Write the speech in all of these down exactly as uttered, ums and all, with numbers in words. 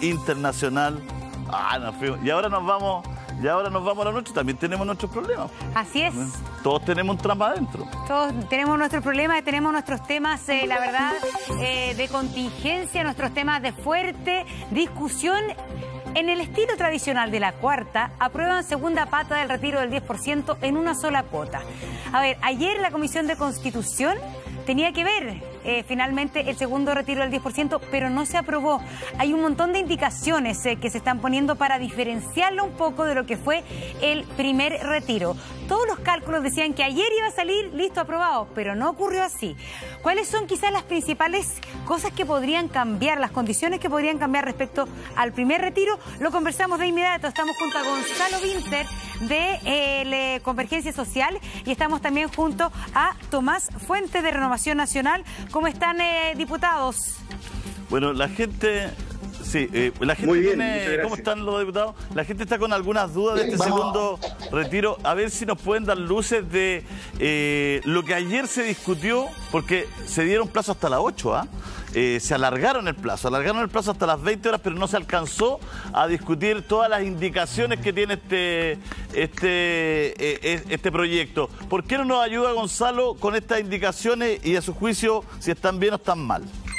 internacional. Ah, nos fuimos. Y ahora nos vamos, y ahora nos vamos a la noche. También tenemos nuestros problemas. Así es. Todos tenemos un trampa adentro. Todos tenemos nuestros problemas, tenemos nuestros temas, eh, la verdad, eh, de contingencia, nuestros temas de fuerte discusión. En el estilo tradicional de la cuarta, aprueban segunda pata del retiro del diez por ciento en una sola cuota. A ver, ayer la Comisión de Constitución tenía que ver eh, finalmente el segundo retiro del diez por ciento, pero no se aprobó. Hay un montón de indicaciones eh, que se están poniendo para diferenciarlo un poco de lo que fue el primer retiro. Todos los cálculos decían que ayer iba a salir listo, aprobado, pero no ocurrió así. ¿Cuáles son quizás las principales cosas que podrían cambiar, las condiciones que podrían cambiar respecto al primer retiro? Lo conversamos de inmediato. Estamos junto a Gonzalo Winter de eh, Convergencia Social y estamos también junto a Tomás Fuentes de Renovación Nacional. ¿Cómo están, eh, diputados? Bueno, la gente... Sí, eh, la gente Muy bien, tiene... ¿Cómo están los diputados? La gente está con algunas dudas de este Vamos. segundo retiro. A ver si nos pueden dar luces de eh, lo que ayer se discutió, porque se dieron plazo hasta las ocho, ¿ah? Eh, se alargaron el plazo, alargaron el plazo hasta las veinte horas, pero no se alcanzó a discutir todas las indicaciones que tiene este, este, eh, este proyecto. ¿Por qué no nos ayuda Gonzalo con estas indicaciones y a su juicio si están bien o están mal?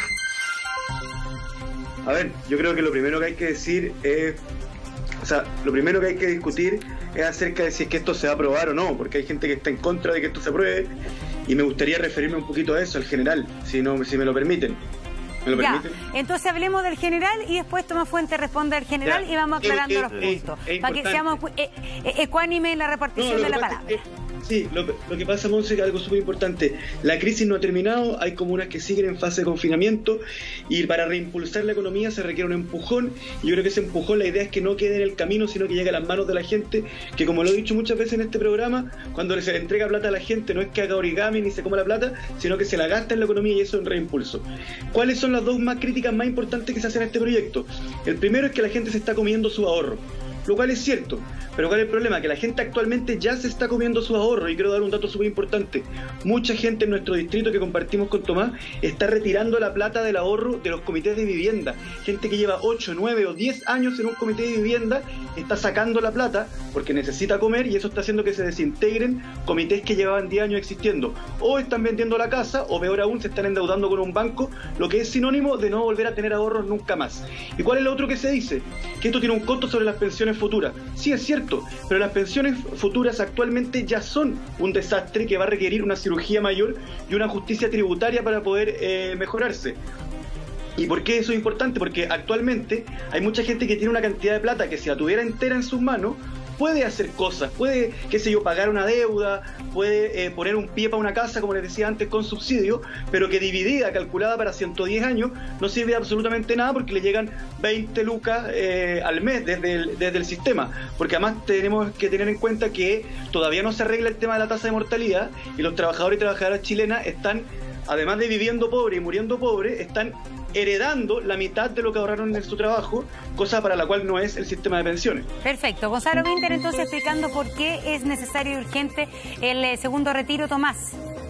A ver, yo creo que lo primero que hay que decir es, o sea, lo primero que hay que discutir es acerca de si es que esto se va a aprobar o no, porque hay gente que está en contra de que esto se apruebe y me gustaría referirme un poquito a eso, al general, si no, si me lo permiten. ¿Me lo ya, permiten? Entonces hablemos del general y después Tomás Fuentes responde al general ya, y vamos aclarando es, los es, puntos, es para que seamos eh, eh, ecuánimes en la repartición no, de la pasa, palabra. eh, sí, lo, lo que pasa, Monse, es algo súper importante. La crisis no ha terminado, hay comunas que siguen en fase de confinamiento y para reimpulsar la economía se requiere un empujón y yo creo que ese empujón, la idea es que no quede en el camino, sino que llegue a las manos de la gente, que como lo he dicho muchas veces en este programa, cuando se le entrega plata a la gente no es que haga origami ni se coma la plata, sino que se la gasta en la economía y eso es un reimpulso. ¿Cuáles son las dos más críticas más importantes que se hacen a este proyecto? El primero es que la gente se está comiendo su ahorro, lo cual es cierto, pero ¿cuál es el problema? Que la gente actualmente ya se está comiendo su ahorro y quiero dar un dato súper importante. Mucha gente en nuestro distrito que compartimos con Tomás está retirando la plata del ahorro de los comités de vivienda. Gente que lleva ocho, nueve o diez años en un comité de vivienda está sacando la plata porque necesita comer y eso está haciendo que se desintegren comités que llevaban diez años existiendo. O están vendiendo la casa o peor aún se están endeudando con un banco, lo que es sinónimo de no volver a tener ahorros nunca más. ¿Y cuál es lo otro que se dice? Que esto tiene un costo sobre las pensiones futuras. Sí, es cierto, pero las pensiones futuras actualmente ya son un desastre que va a requerir una cirugía mayor y una justicia tributaria para poder eh, mejorarse. ¿Y por qué eso es importante? Porque actualmente hay mucha gente que tiene una cantidad de plata que si la tuviera entera en sus manos puede hacer cosas, puede, qué sé yo, pagar una deuda, puede eh, poner un pie para una casa, como les decía antes, con subsidio, pero que dividida, calculada para ciento diez años, no sirve absolutamente nada porque le llegan veinte lucas eh, al mes desde el, desde el sistema. Porque además tenemos que tener en cuenta que todavía no se arregla el tema de la tasa de mortalidad y los trabajadores y trabajadoras chilenas están, además de viviendo pobre y muriendo pobre, están heredando la mitad de lo que ahorraron en su trabajo, cosa para la cual no es el sistema de pensiones. Perfecto. Gonzalo Winter, entonces, explicando por qué es necesario y urgente el eh, segundo retiro, Tomás.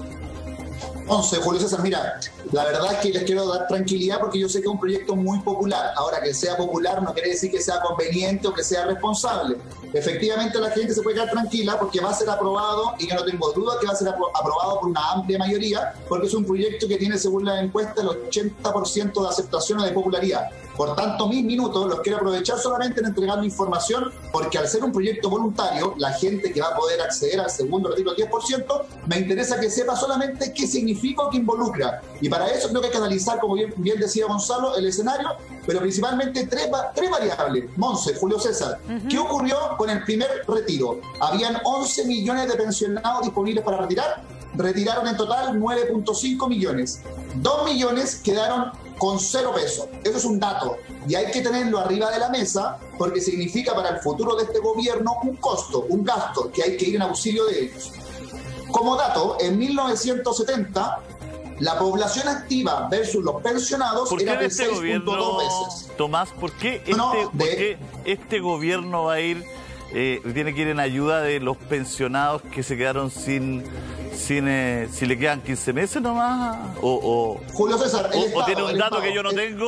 once, Julio César, mira, la verdad es que les quiero dar tranquilidad porque yo sé que es un proyecto muy popular. Ahora, que sea popular no quiere decir que sea conveniente o que sea responsable. Efectivamente, la gente se puede quedar tranquila porque va a ser aprobado, y yo no tengo duda que va a ser apro aprobado por una amplia mayoría, porque es un proyecto que tiene, según la encuesta, el ochenta por ciento de aceptación o de popularidad. Por tanto, mis minutos los quiero aprovechar solamente en entregarle información, porque al ser un proyecto voluntario, la gente que va a poder acceder al segundo retiro del diez por ciento, me interesa que sepa solamente qué significa o qué involucra. Y para eso creo que hay que analizar, como bien, bien decía Gonzalo, el escenario, pero principalmente tres, tres variables. Monse, Julio César, uh-huh. ¿Qué ocurrió con el primer retiro? Habían once millones de pensionados disponibles para retirar, retiraron en total nueve punto cinco millones. dos millones quedaron con cero pesos. Eso es un dato y hay que tenerlo arriba de la mesa porque significa para el futuro de este gobierno un costo, un gasto que hay que ir en auxilio de ellos. Como dato, en mil novecientos setenta la población activa versus los pensionados era de seis punto dos veces. Tomás, ¿por qué este, no, no, de... ¿por qué este gobierno va a ir, eh, tiene que ir en ayuda de los pensionados que se quedaron sin... Sin, eh, si le quedan quince meses nomás o, o, Julio César, el o, Estado, o tiene un dato Estado, que yo no el... tengo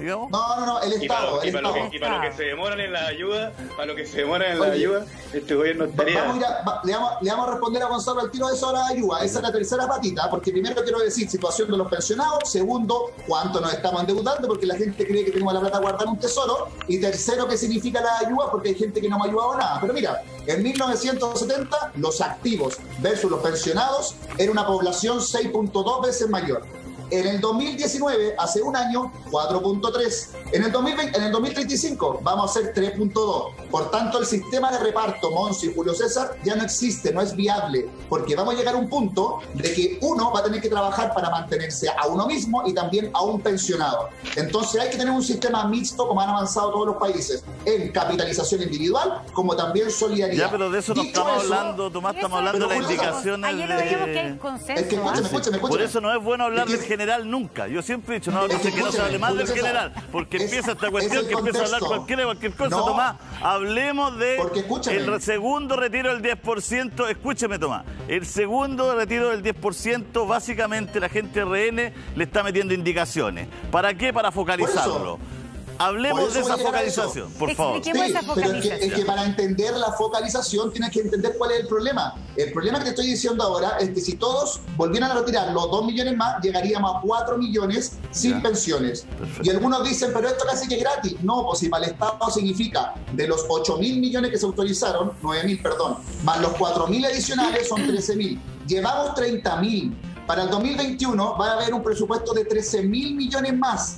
digamos. No, no, no, el Estado. Y para, el y para, Estado. lo, que, y para lo que se demoran en la ayuda, para lo que se demoran en la ayuda, este gobierno estaría... Vamos a ir a, va, le, vamos, le vamos a responder a Gonzalo al tiro de eso a la ayuda. Esa es la tercera patita, porque primero quiero decir situación de los pensionados, segundo, cuánto nos estamos endeudando, porque la gente cree que tenemos la plata guardada en un tesoro, y tercero, qué significa la ayuda, porque hay gente que no me ha ayudado nada. Pero mira, en mil novecientos setenta, los activos versus los pensionados era una población seis punto dos veces mayor. En el dos mil diecinueve, hace un año, cuatro punto tres. En el dos mil veinte, en el dos mil treinta y cinco vamos a ser tres punto dos. Por tanto, el sistema de reparto Monsi y Julio César ya no existe, no es viable, porque vamos a llegar a un punto de que uno va a tener que trabajar para mantenerse a uno mismo y también a un pensionado. Entonces hay que tener un sistema mixto, como han avanzado todos los países, en capitalización individual, como también solidaridad. Ya, pero de eso no Dicho estamos eso, hablando, Tomás, estamos Eso- hablando de las Julio César, indicaciones Ayer lo veíamos que hay de... consenso. Es que escúchame, ¿ah? escúchame, escúchame. Por eso no es bueno hablar Es que- del general nunca. Yo siempre he dicho, no, Es que que no se hable escúchame, más del Julio César, general, porque es- empieza esta es cuestión el que empieza a hablar contexto. cualquiera, cualquier cosa. No. Tomás, hablemos de Porque escúchame. el re- segundo retiro del diez por ciento. Escúcheme, Tomás. El segundo retiro del diez por ciento, básicamente la gente R N le está metiendo indicaciones. ¿Para qué? Para focalizarlo. Hablemos Por eso de esa voy a llegar a eso. focalización, por favor. Expliquemos esa pero es que, focalización. es que para entender la focalización tienes que entender cuál es el problema. El problema que te estoy diciendo ahora es que si todos volvieran a retirar los dos millones más, llegaríamos a cuatro millones sin Ya. pensiones. Perfecto. Y algunos dicen, pero esto casi que es gratis. No, pues si para el Estado significa de los ocho mil millones que se autorizaron, nueve mil, perdón, más los cuatro mil adicionales son trece mil. Llevamos treinta mil. Para el dos mil veintiuno va a haber un presupuesto de trece mil millones más.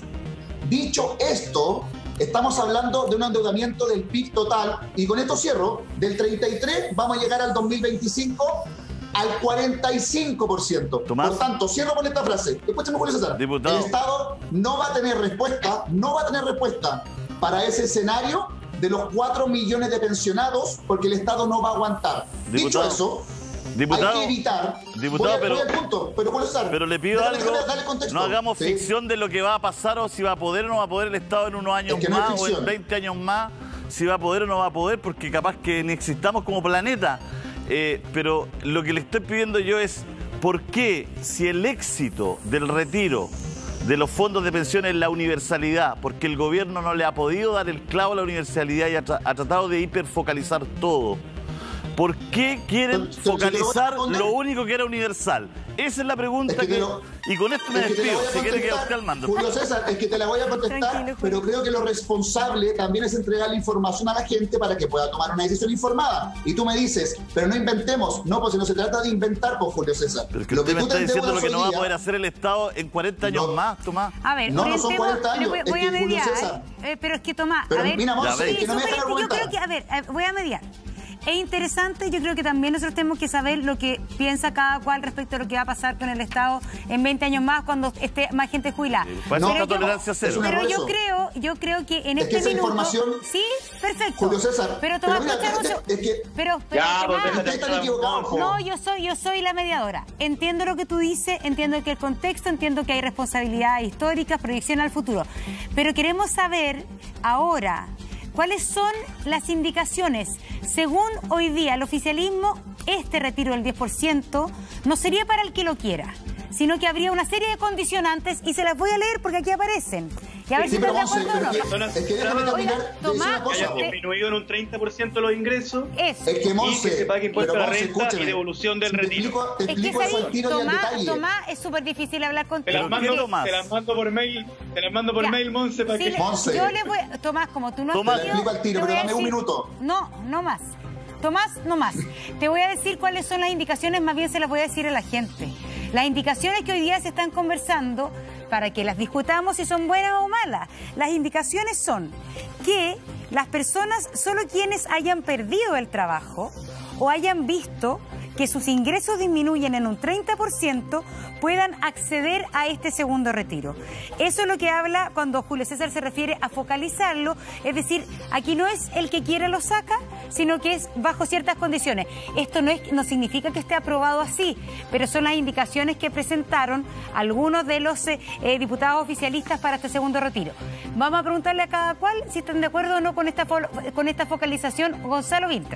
Dicho esto, estamos hablando de un endeudamiento del P I B total, y con esto cierro, del treinta y tres vamos a llegar al dos mil veinticinco al cuarenta y cinco por ciento. Tomás. Por tanto, cierro con esta frase. Escúchame, Julio César. Diputado. El Estado no va a tener respuesta, no va a tener respuesta para ese escenario de los cuatro millones de pensionados, porque el Estado no va a aguantar. Diputado. Dicho eso, Diputado, hay que evitar... diputado, voy a- pero- voy al punto, pero, Julio César, Pero le pido déjame- algo, déjame darle contexto. no hagamos Sí. ficción de lo que va a pasar o si va a poder o no va a poder el Estado en unos años Es que no es más o en ficción. veinte años más, si va a poder o no va a poder, porque capaz que ni existamos como planeta. Eh, pero lo que le estoy pidiendo yo es, ¿por qué si el éxito del retiro de los fondos de pensiones es la universalidad, porque el gobierno no le ha podido dar el clavo a la universalidad y ha, tra- ha tratado de hiperfocalizar todo? ¿Por qué quieren Pero- pero si te lo voy a focalizar responder. lo único que era universal? Esa es la pregunta Es que que... te lo- Y con esto me Es que te la despido, voy a si quiere que contestar, usted al mando. Julio César, es que te la voy a contestar, Tranquilo, Julio. pero creo que lo responsable también es entregar la información a la gente para que pueda tomar una decisión informada. Y tú me dices, pero no inventemos. No, pues si no se trata de inventar, pues Julio César. Pero es que Lo usted me tú te está diciendo lo endeudas que hoy no va a día- poder hacer el Estado en cuarenta años No. más, Tomás. A ver, No, no son orientemos- cuarenta años, pero voy, es voy que, a Julio mediar. César. Eh, pero es que Tomás, Pero a ver, mira, Monse, Ya ves. que no me súper dejan inte- yo creo argumentar. que, a ver, eh, voy a mediar. Es interesante, yo creo que también nosotros tenemos que saber lo que piensa cada cual respecto a lo que va a pasar con el Estado en veinte años más cuando esté más gente jubilada. Para eso No, está yo- tolerancia cero. es un Pero error yo eso. creo, yo creo que en Es este que esa minuto... información- Sí, perfecto. Julio César, Pero Tomás, pero mira, escucha un es- seg- es que- pero, pero Ya, pues, Tomás, déjate Ustedes están hablar, equivocados, Monse. po. no, yo soy, yo soy la mediadora. Entiendo lo que tú dices, entiendo que el contexto, entiendo que hay responsabilidades históricas, proyección al futuro. Pero queremos saber ahora cuáles son las indicaciones. Según hoy día el oficialismo, este retiro del diez por ciento no sería para el que lo quiera, sino que habría una serie de condicionantes y se las voy a leer porque aquí aparecen. Y a ver Sí, si pero estás de Monse, acuerdo o pero no. Son que- es que déjame terminar Oiga, de decir Tomás, una Que cosa. hayan te- disminuido en un treinta por ciento los ingresos Eso. Es que y Monse, que se pague impuesto pero a la Monse, renta y escúcheme. devolución del Si te retiro. explico- Te Es que explico eso sabéis, al tiro y al Tomás, detalle. Tomás, es súper difícil hablar Te contigo. las ¿qué mando, Tomás? te las mando por mail, te las mando por Ya. mail, Monse, para Sí, que... le- Monse. Yo le voy, Tomás, como tú no Tomás. has Te ido, explico al tiro, te voy pero a dame un decir- minuto. No, no más. Tomás, no más. Te voy a decir cuáles son las indicaciones, más bien se las voy a decir a la gente. Las indicaciones que hoy día se están conversando para que las discutamos si son buenas o malas. Las indicaciones son que las personas, solo quienes hayan perdido el trabajo o hayan visto que sus ingresos disminuyen en un treinta por ciento, puedan acceder a este segundo retiro. Eso es lo que habla cuando Julio César se refiere a focalizarlo, es decir, aquí no es el que quiera lo saca, sino que es bajo ciertas condiciones. Esto no, es, no significa que esté aprobado así, pero son las indicaciones que presentaron algunos de los eh, eh, diputados oficialistas para este segundo retiro. Vamos a preguntarle a cada cual si están de acuerdo o no con esta, fo- con esta focalización. Gonzalo Winter.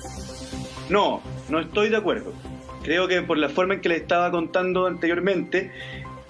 No, no estoy de acuerdo. Creo que por la forma en que le estaba contando anteriormente,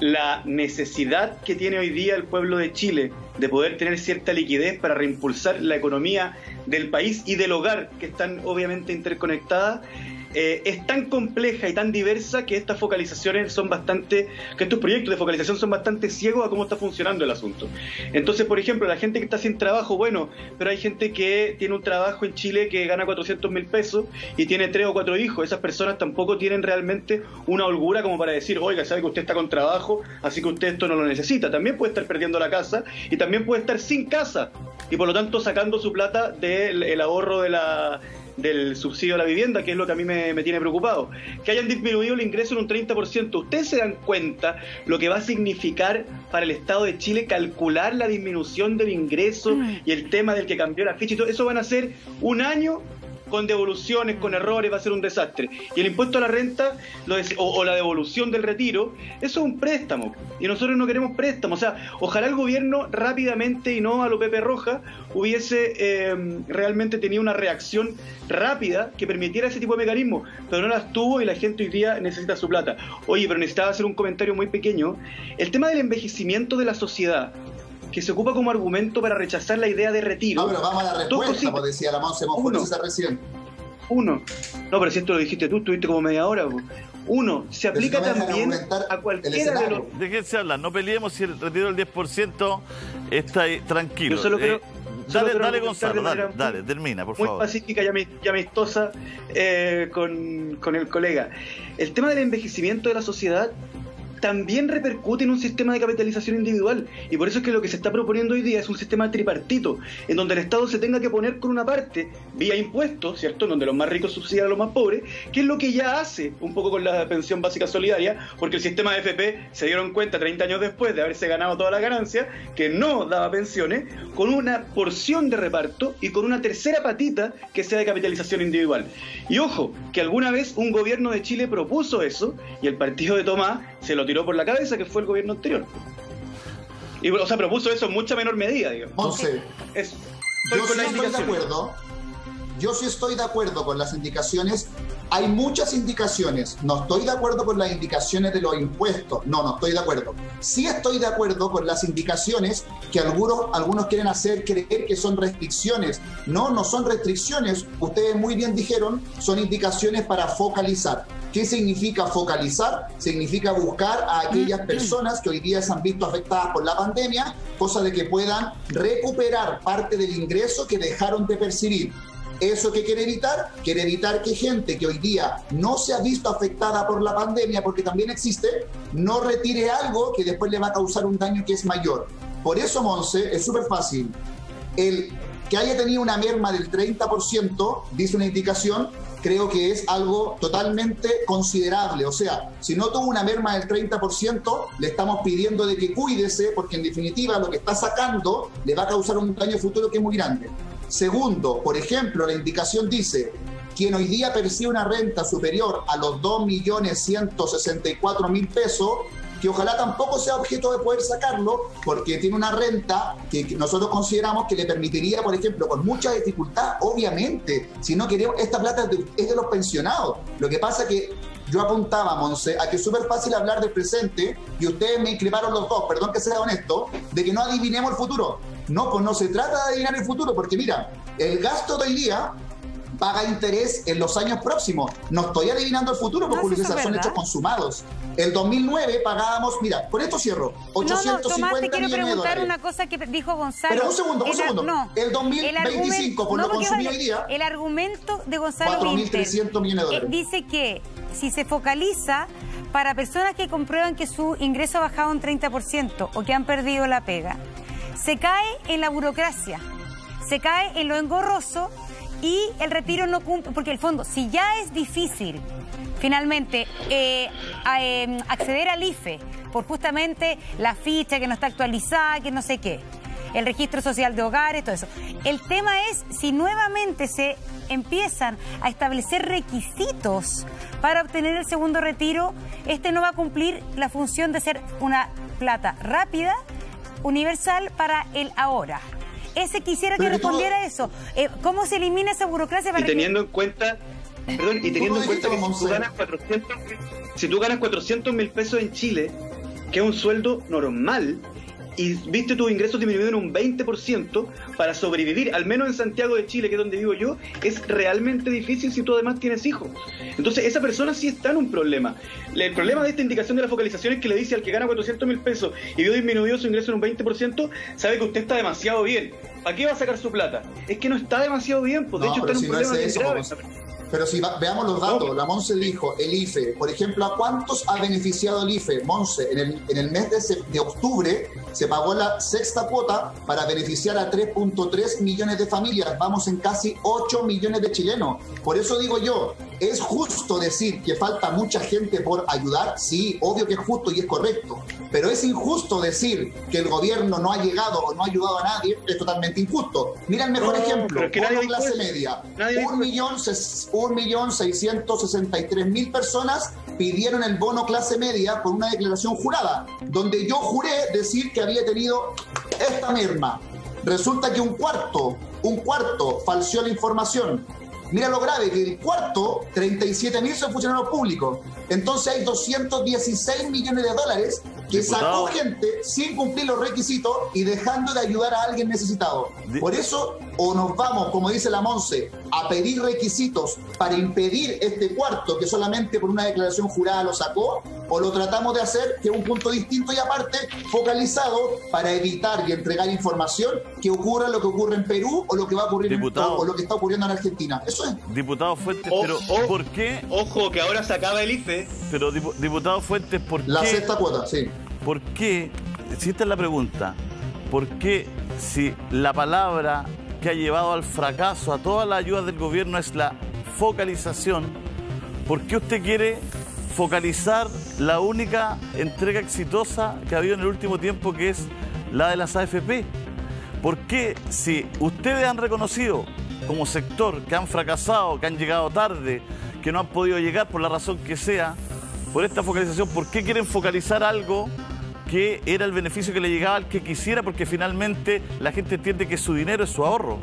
la necesidad que tiene hoy día el pueblo de Chile de poder tener cierta liquidez para reimpulsar la economía del país y del hogar, que están obviamente interconectadas, eh, es tan compleja y tan diversa que estas focalizaciones son bastante, que estos proyectos de focalización son bastante ciegos a cómo está funcionando el asunto. Entonces, por ejemplo, la gente que está sin trabajo, bueno, pero hay gente que tiene un trabajo en Chile que gana cuatrocientos mil pesos y tiene tres o cuatro hijos. Esas personas tampoco tienen realmente una holgura como para decir, oiga, sabe que usted está con trabajo, así que usted esto no lo necesita. También puede estar perdiendo la casa y también puede estar sin casa y por lo tanto sacando su plata del el ahorro de la del subsidio a la vivienda, que es lo que a mí me, me tiene preocupado. Que hayan disminuido el ingreso en un treinta por ciento. ¿Ustedes se dan cuenta lo que va a significar para el Estado de Chile calcular la disminución del ingreso y el tema del que cambió la ficha y todo? Eso van a ser un año con devoluciones, con errores, va a ser un desastre. Y el impuesto a la renta lo de, o, o la devolución del retiro, eso es un préstamo. Y nosotros no queremos préstamo. O sea, ojalá el gobierno rápidamente y no a lo Pepe Roja hubiese eh, realmente tenido una reacción rápida que permitiera ese tipo de mecanismos, pero no las tuvo y la gente hoy día necesita su plata. Oye, pero necesitaba hacer un comentario muy pequeño. El tema del envejecimiento de la sociedad, que se ocupa como argumento para rechazar la idea de retiro. No, pero vamos a la respuesta, como decía la Monse Monfort recién. Uno, no, pero si esto lo dijiste tú, estuviste como media hora. Uno, se aplica no también a cualquiera de los... ¿De qué se habla? No peleemos si el retiro del diez por ciento está ahí, tranquilo. Yo solo creo... Eh, dale, dale Gonzalo, dale, dale, termina, por muy favor. Muy pacífica y amistosa eh, con, con el colega. El tema del envejecimiento de la sociedad también repercute en un sistema de capitalización individual, y por eso es que lo que se está proponiendo hoy día es un sistema tripartito, en donde el Estado se tenga que poner con una parte vía impuestos, ¿cierto?, en donde los más ricos subsidian a los más pobres, que es lo que ya hace un poco con la pensión básica solidaria, porque el sistema de F P se dieron cuenta treinta años después de haberse ganado toda la ganancia, que no daba pensiones, con una porción de reparto y con una tercera patita que sea de capitalización individual. Y ojo, que alguna vez un gobierno de Chile propuso eso, y el partido de Tomás se lo tiró por la cabeza, que fue el gobierno anterior. Y, o sea, propuso eso en mucha menor medida, digamos. Entonces, eso. Yo sí estoy de acuerdo. Yo sí estoy de acuerdo con las indicaciones. Hay muchas indicaciones. No estoy de acuerdo con las indicaciones de los impuestos. No, no estoy de acuerdo. Sí estoy de acuerdo con las indicaciones que algunos, algunos quieren hacer creer que son restricciones. No, no son restricciones. Ustedes muy bien dijeron, son indicaciones para focalizar. ¿Qué significa focalizar? Significa buscar a aquellas personas que hoy día se han visto afectadas por la pandemia, cosa de que puedan recuperar parte del ingreso que dejaron de percibir. ¿Eso qué quiere evitar? Quiere evitar que gente que hoy día no se ha visto afectada por la pandemia, porque también existe, no retire algo que después le va a causar un daño que es mayor. Por eso, Monse, es súper fácil. El que haya tenido una merma del treinta por ciento, dice una indicación, creo que es algo totalmente considerable. O sea, si no tuvo una merma del treinta por ciento, le estamos pidiendo de que cuídese, porque en definitiva lo que está sacando le va a causar un daño futuro que es muy grande. Segundo, por ejemplo, la indicación dice, quien hoy día percibe una renta superior a los dos millones ciento sesenta y cuatro mil pesos, que ojalá tampoco sea objeto de poder sacarlo, porque tiene una renta que nosotros consideramos que le permitiría, por ejemplo, con mucha dificultad, obviamente, si no queremos, esta plata es de, es de los pensionados. Lo que pasa es que yo apuntaba, Monse, a que es súper fácil hablar del presente, y ustedes me inclimaron los dos, perdón que sea honesto, de que no adivinemos el futuro. No, pues no se trata de adivinar el futuro, porque mira, el gasto de hoy día paga interés en los años próximos. No estoy adivinando el futuro, porque no, César, son hechos consumados. El dos mil nueve pagábamos, mira, con esto cierro, ochocientos cincuenta no, no, Tomás, te quiero millones de preguntar dólares. Una cosa que dijo Gonzalo. Pero un segundo, un el, segundo. No, el dos mil veinticinco, por no, lo consumido vale, hoy día, el argumento de Gonzalo cuatro mil trescientos millones de dólares. Eh, dice que si se focaliza para personas que comprueban que su ingreso ha bajado un treinta por ciento o que han perdido la pega, se cae en la burocracia, se cae en lo engorroso y el retiro no cumple, porque el fondo, si ya es difícil finalmente eh, a, eh, acceder al I F E por justamente la ficha que no está actualizada, que no sé qué, el registro social de hogares, todo eso. El tema es si nuevamente se empiezan a establecer requisitos para obtener el segundo retiro, este no va a cumplir la función de ser una plata rápida, universal para el ahora. Ese quisiera que respondiera a eso. Eh, ¿Cómo se elimina esa burocracia? Para y teniendo que... en cuenta, perdón, y teniendo en cuenta que si tú ganas cuatrocientos, si tú ganas cuatrocientos mil pesos en Chile que es un sueldo normal, y viste tus ingresos disminuidos en un veinte por ciento para sobrevivir, al menos en Santiago de Chile, que es donde vivo yo, es realmente difícil si tú además tienes hijos. Entonces esa persona sí está en un problema. El problema de esta indicación de la focalización es que le dice al que gana cuatrocientos mil pesos y vio disminuido su ingreso en un veinte por ciento, sabe que usted está demasiado bien. ¿Para qué va a sacar su plata? Es que no está demasiado bien, pues de no, hecho está en un si no problema es eso, grave. Pero si va, veamos los datos, no. La Monse dijo, el I F E, por ejemplo, ¿a cuántos ha beneficiado el I F E? Monse, en el, en el mes de, de octubre se pagó la sexta cuota para beneficiar a tres punto tres millones de familias, vamos en casi ocho millones de chilenos. Por eso digo yo, ¿es justo decir que falta mucha gente por ayudar? Sí, obvio que es justo y es correcto, pero es injusto decir que el gobierno no ha llegado o no ha ayudado a nadie, es totalmente injusto. Mira el mejor no, ejemplo, bono clase media, un millón un millón seiscientos sesenta y tres mil personas pidieron el bono clase media por una declaración jurada, donde yo juré decir que había tenido esta merma. Resulta que un cuarto, un cuarto falseó la información. Mira lo grave, que el cuarto, treinta y siete mil son funcionarios públicos. Entonces hay doscientos dieciséis millones de dólares que Diputado. Sacó gente sin cumplir los requisitos y dejando de ayudar a alguien necesitado. Por eso, o nos vamos, como dice la Monse, a pedir requisitos para impedir este cuarto que solamente por una declaración jurada lo sacó, o lo tratamos de hacer, que es un punto distinto y aparte, focalizado para evitar y entregar información que ocurra lo que ocurre en Perú o lo que va a ocurrir en, o, o lo que está ocurriendo en Argentina. Eso es. Diputado Fuentes, o, pero o, ¿por qué? Ojo, que ahora se acaba el I F E. Pero, diputado Fuentes, ¿por la qué? La sexta cuota, sí. ¿Por qué? Si esta es la pregunta, ¿por qué si la palabra que ha llevado al fracaso a todas las ayudas del gobierno es la focalización, ¿por qué usted quiere focalizar la única entrega exitosa que ha habido en el último tiempo, que es la de las A F P? ¿Por qué si ustedes han reconocido como sector que han fracasado, que han llegado tarde, que no han podido llegar por la razón que sea, por esta focalización, ¿por qué quieren focalizar algo que era el beneficio que le llegaba al que quisiera? Porque finalmente la gente entiende que su dinero es su ahorro.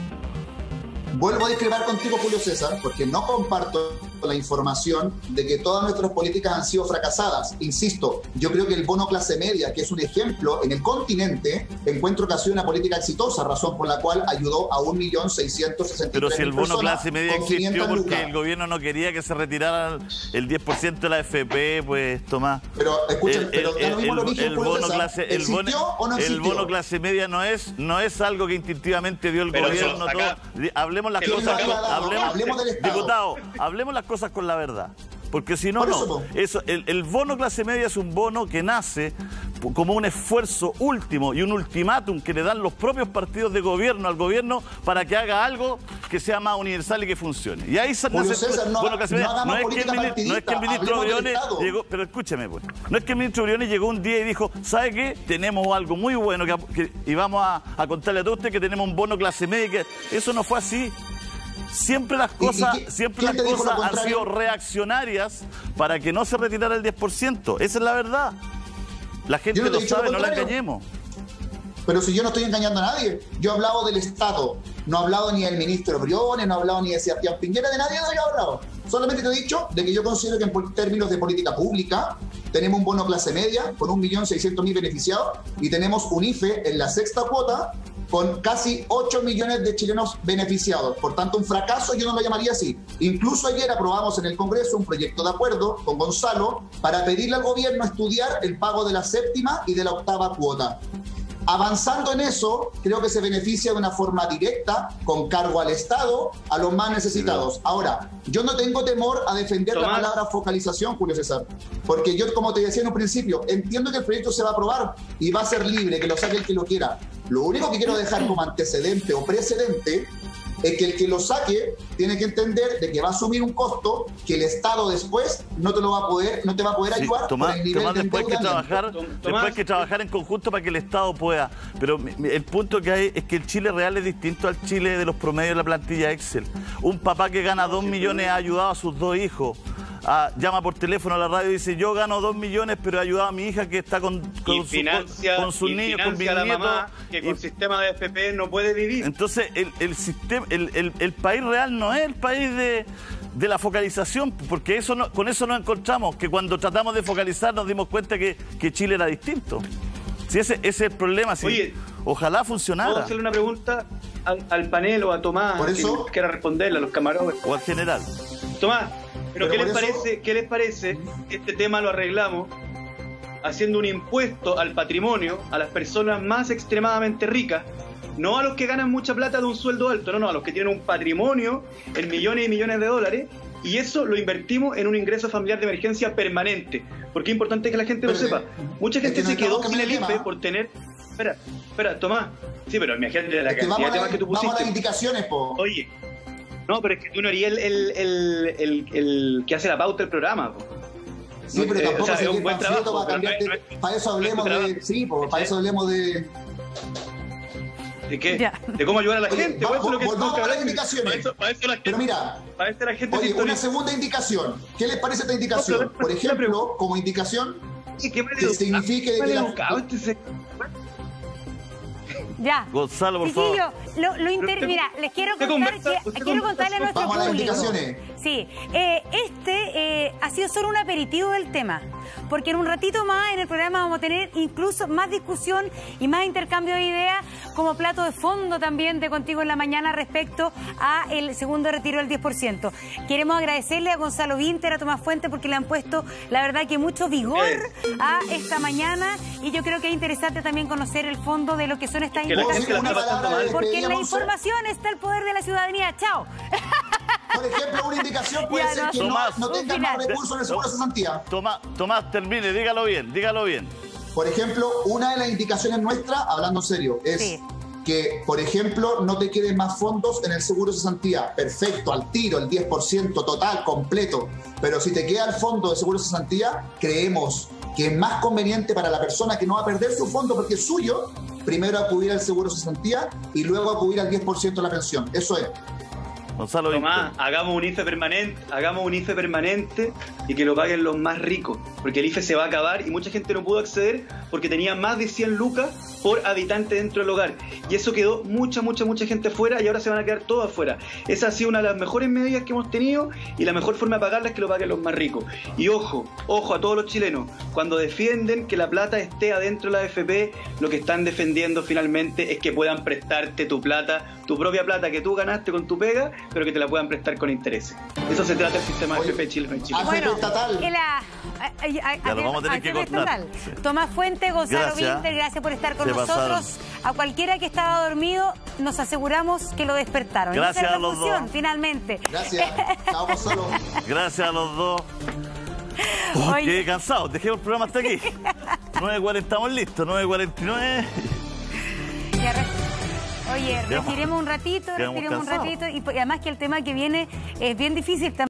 Vuelvo a discrepar contigo, Julio César, porque no comparto la información de que todas nuestras políticas han sido fracasadas. Insisto, yo creo que el bono clase media, que es un ejemplo en el continente, encuentro que ha sido una política exitosa, razón por la cual ayudó a un millón seiscientos sesenta y tres mil personas. Pero si el bono clase media existió porque el gobierno no quería que se retirara el diez por ciento de la A F P, pues Tomás. Pero escuchen, el, pero el, el, el, el bono César, clase, el bono, o no el bono clase media no es, no es algo que instintivamente dio el pero gobierno. eso, acá, todo. Hablemos las cosas, con, hablemos, hablemos del Estado. Diputado, hablemos las cosas con la verdad. Porque si no, eso, no. Eso, el, el bono clase media es un bono que nace como un esfuerzo último y un ultimátum que le dan los propios partidos de gobierno al gobierno para que haga algo que sea más universal y que funcione. Y ahí nace César, no, bono clase media. No, no, es que el, no es que el ministro Briones llegó, pero escúcheme pues, no es que el ministro Briones llegó un día y dijo, ¿sabe qué? Tenemos algo muy bueno que, que, y vamos a, a contarle a todos ustedes que tenemos un bono clase media. Que, eso no fue así. Siempre las cosas, ¿Y, y siempre las cosas han sido reaccionarias para que no se retirara el diez por ciento. Esa es la verdad. La gente no lo sabe, lo no la engañemos. Pero si yo no estoy engañando a nadie, yo he hablado del Estado, no he hablado ni del ministro Briones, no he hablado ni de Sebastián Piñera, de nadie no he hablado. Solamente te he dicho de que yo considero que en términos de política pública tenemos un bono clase media con un millón seiscientos mil beneficiados y tenemos un I F E en la sexta cuota con casi ocho millones de chilenos beneficiados. Por tanto, un fracaso yo no lo llamaría así. Incluso ayer aprobamos en el Congreso un proyecto de acuerdo con Gonzalo para pedirle al gobierno estudiar el pago de la séptima y de la octava cuota. Avanzando en eso, creo que se beneficia de una forma directa, con cargo al Estado, a los más necesitados. Ahora, yo no tengo temor a defender Tomás. la palabra focalización, Julio César, porque yo, como te decía en un principio, entiendo que el proyecto se va a aprobar y va a ser libre, que lo saque el que lo quiera. Lo único que quiero dejar como antecedente o precedente es que el que lo saque tiene que entender de que va a asumir un costo que el Estado después no te lo va a poder, no te va a poder ayudar. Sí, Tomás, por el nivel Tomás, de después hay que trabajar, Tomás, después hay que trabajar en conjunto para que el Estado pueda. Pero el punto que hay es que el Chile real es distinto al Chile de los promedios de la plantilla Excel. Un papá que gana dos millones ha ayudado a sus dos hijos a, llama por teléfono a la radio y dice, yo gano dos millones, pero he ayudado a mi hija que está con, con, y financia, su, con sus y niños, con mis a la nietos. mamá que con y, el sistema de F P no puede vivir. Entonces, el, el, sistema, el, el, el país real no es el país de, de la focalización, porque eso no, con eso nos encontramos, que cuando tratamos de focalizar nos dimos cuenta que, que Chile era distinto. Si ese, ese es el problema, si, Oye, ojalá funcionara. ¿puedo hacerle una pregunta al, al panel o a Tomás? ¿Por eso? Que quiera responderle a los camarones. O al general. Tomás, ¿pero, ¿Pero qué les eso? parece? ¿Qué les parece? Este tema lo arreglamos haciendo un impuesto al patrimonio a las personas más extremadamente ricas, no a los que ganan mucha plata de un sueldo alto, no, no, a los que tienen un patrimonio en millones y millones de dólares, y eso lo invertimos en un ingreso familiar de emergencia permanente, porque es importante que la gente lo Pero, sepa. Mucha es gente que no se quedó estamos sin el I F E cambiando el tema. por tener... Espera, espera, Tomás. Sí, pero imagínate la Es que cantidad vamos, de a temas la- que tú vamos a pusiste. las indicaciones, po. Oye, no, pero es que tú no eres el, el, el, el, el que hace la pauta del programa, po. Sí, pero Eh, tampoco o sea, sé es un qué buen Panfleto trabajo, va a pero cambiar no de- es- no es- para eso no es tu hablemos de... trabajo. Sí, po, para eso hablemos de... ¿De qué? Ya. De cómo ayudar a la Oye, gente. va- Por eso es lo que volvamos tengo que a las hablar. indicaciones. Para eso, para eso la gente, Pero mira, para eso la gente oye, se una sintoniza. segunda indicación. ¿Qué les parece esta No, indicación? pero- Por ejemplo, como indicación, Sí, qué mal que educado, signifique qué mal que la- educado este se- Ya. Gonzalo, por favor. Chiquillo, lo, lo inter... Usted- Mira, les quiero usted contar conversa- que usted quiero conversa contarle a con- nuestro Vamos a las público. indicaciones. Sí, eh, este eh, ha sido solo un aperitivo del tema, porque en un ratito más en el programa vamos a tener incluso más discusión y más intercambio de ideas como plato de fondo también de Contigo en la Mañana respecto a el segundo retiro del diez por ciento. Queremos agradecerle a Gonzalo Vinter, a Tomás Fuente, porque le han puesto, la verdad, que mucho vigor a esta mañana, y yo creo que es interesante también conocer el fondo de lo que son estas Que la gente indicaciones. la está pasando mal. Porque en la Pedíamos- información está el poder de la ciudadanía. ¡Chao! Por ejemplo, una indicación puede Ya, ser no. que Tomás. no, no tengan Un más final. recursos en el seguro de cesantía. Tomás, Tomás, termine, dígalo bien, dígalo bien. Por ejemplo, una de las indicaciones nuestras, hablando en serio, es Sí. que, por ejemplo, no te queden más fondos en el seguro de cesantía. Perfecto, al tiro, el diez por ciento total, completo. Pero si te queda el fondo de seguro de cesantía, creemos que es más conveniente para la persona que no va a perder su fondo porque es suyo, primero acudir al seguro de cesantía y luego acudir al diez por ciento de la pensión. Eso es. Gonzalo Tomás, Vinter. hagamos un I F E permanente, hagamos un I F E permanente y que lo paguen los más ricos, porque el I F E se va a acabar y mucha gente no pudo acceder porque tenía más de cien lucas por habitante dentro del hogar. Y eso quedó mucha, mucha, mucha gente fuera y ahora se van a quedar todos afuera. Esa ha sido una de las mejores medidas que hemos tenido y la mejor forma de pagarla es que lo paguen los más ricos. Y ojo, ojo a todos los chilenos, cuando defienden que la plata esté adentro de la A F P, lo que están defendiendo finalmente es que puedan prestarte tu plata, tu propia plata que tú ganaste con tu pega, pero que te la puedan prestar con intereses. Eso se trata el sistema de Oye, A F P chileno en Chile. A F P estatal. el, ah, a- a- a- Ya lo vamos a tener que A F P cortar. estatal. Sí. Tomás Fuente, Gonzalo Gracias. Vinter, gracias por estar con Se nosotros. A cualquiera que estaba dormido, nos aseguramos que lo despertaron. Gracias Esa era a la los función, dos. finalmente. Gracias. Chao, Gonzalo. Gracias a los dos. Oh, Oye. quedé cansado, dejemos el programa hasta aquí. nueve cuarenta, estamos listos, nueve cuarenta y nueve. Ya re- Oye, Quedamos- respiremos un ratito, quedamos respiremos un cansados. ratito. Y, y además que el tema que viene es bien difícil también.